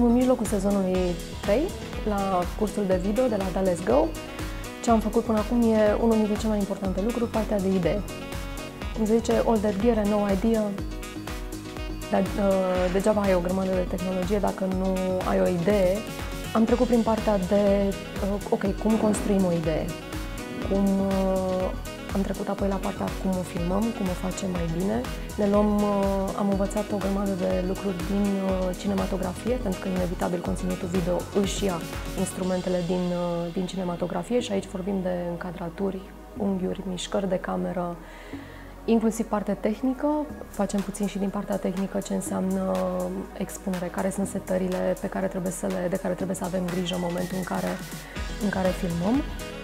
Suntem în mijlocul sezonului 3 la cursul de video de la Da Let's Go. Ce am făcut până acum e unul dintre cele mai importante lucruri, partea de idee. Cum se zice, all that gear and no idea. Dar degeaba ai o grămadă de tehnologie dacă nu ai o idee. Am trecut prin partea de, cum construim o idee. Am trecut apoi la partea cum o filmăm, cum o facem mai bine. Am învățat o grămadă de lucruri din cinematografie, pentru că inevitabil conținutul video își ia instrumentele din cinematografie și aici vorbim de încadraturi, unghiuri, mișcări de cameră, inclusiv partea tehnică. Facem puțin și din partea tehnică ce înseamnă expunere, care sunt setările de care trebuie să avem grijă în momentul în care filmăm.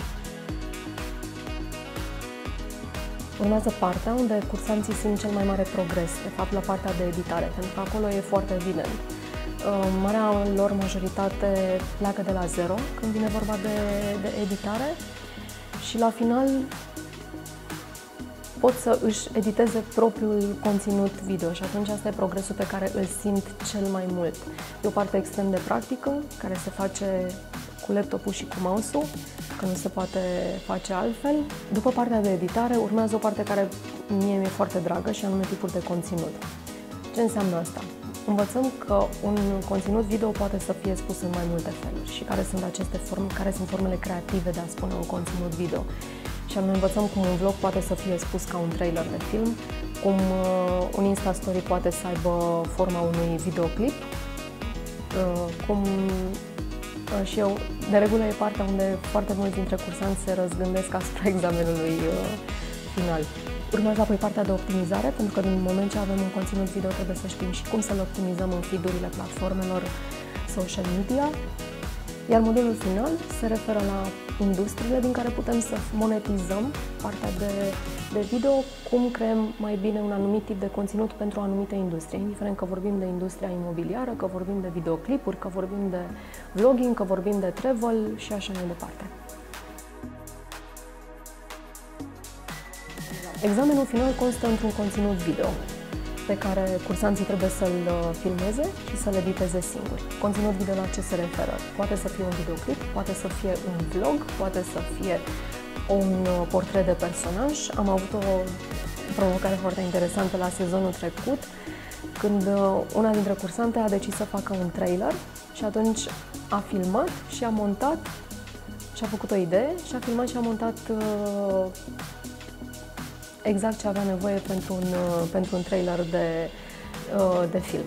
Urmează partea unde cursanții simt cel mai mare progres, de fapt la partea de editare, pentru că acolo e foarte evident. Marea lor majoritate pleacă de la zero când vine vorba de editare și la final pot să își editeze propriul conținut video și atunci asta e progresul pe care îl simt cel mai mult. E o parte extrem de practică, care se face cu laptopul și cu mouse-ul, că nu se poate face altfel. După partea de editare urmează o parte care mie mi-e foarte dragă și anume tipuri de conținut. Ce înseamnă asta? Învățăm că un conținut video poate să fie spus în mai multe feluri și care sunt aceste forme, care sunt formele creative de a spune un conținut video. Și anume învățăm cum un vlog poate să fie spus ca un trailer de film, cum un Insta Story poate să aibă forma unui videoclip, și eu, de regulă, e partea unde foarte mulți dintre cursanți se răzgândesc asupra examenului final. Urmează apoi partea de optimizare, pentru că din moment ce avem un conținut video trebuie să știm și cum să-l optimizăm în feed-urile platformelor social media. Iar modelul final se referă la industriile din care putem să monetizăm partea de video, cum creăm mai bine un anumit tip de conținut pentru o anumită industrie, indiferent că vorbim de industria imobiliară, că vorbim de videoclipuri, că vorbim de vlogging, că vorbim de travel și așa mai departe. Examenul final constă într-un conținut video pe care cursanții trebuie să-l filmeze și să-l editeze singuri. Conținut video la ce se referă? Poate să fie un videoclip, poate să fie un vlog, poate să fie un portret de personaj. Am avut o provocare foarte interesantă la sezonul trecut, când una dintre cursante a decis să facă un trailer și atunci a filmat și a montat și a făcut o idee și a filmat și a montat exact ce avea nevoie pentru un trailer de film.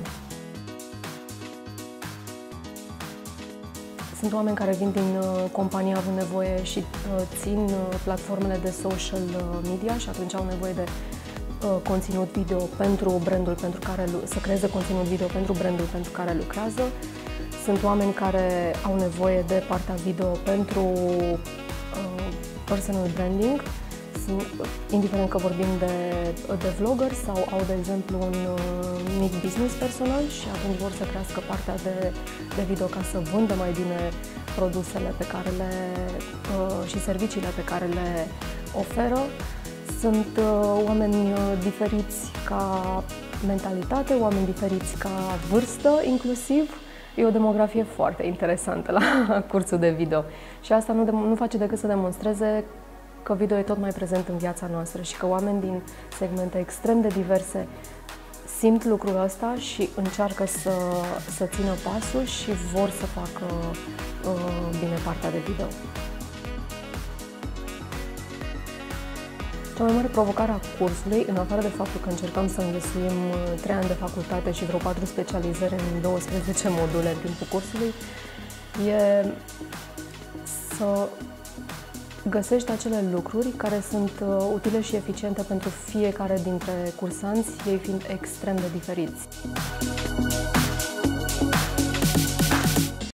Sunt oameni care vin din companie având nevoie și țin platformele de social media și atunci au nevoie de conținut video pentru brandul să creeze conținut video pentru brandul pentru care lucrează. Sunt oameni care au nevoie de partea video pentru personal branding, indiferent că vorbim de vlogger sau au, de exemplu, un mic business personal și atunci vor să crească partea de video ca să vândă mai bine produsele pe care și serviciile pe care le oferă. Sunt oameni diferiți ca mentalitate, oameni diferiți ca vârstă inclusiv. E o demografie foarte interesantă la cursul de video și asta nu face decât să demonstreze că video e tot mai prezent în viața noastră și că oameni din segmente extrem de diverse simt lucrul ăsta și încearcă să țină pasul și vor să facă bine partea de video. Cea mai mare provocare a cursului, în afară de faptul că încercăm să înghesuim 3 ani de facultate și vreo 4 specializări în 12 module în timpul cursului, e să găsești acele lucruri care sunt utile și eficiente pentru fiecare dintre cursanți, ei fiind extrem de diferiți.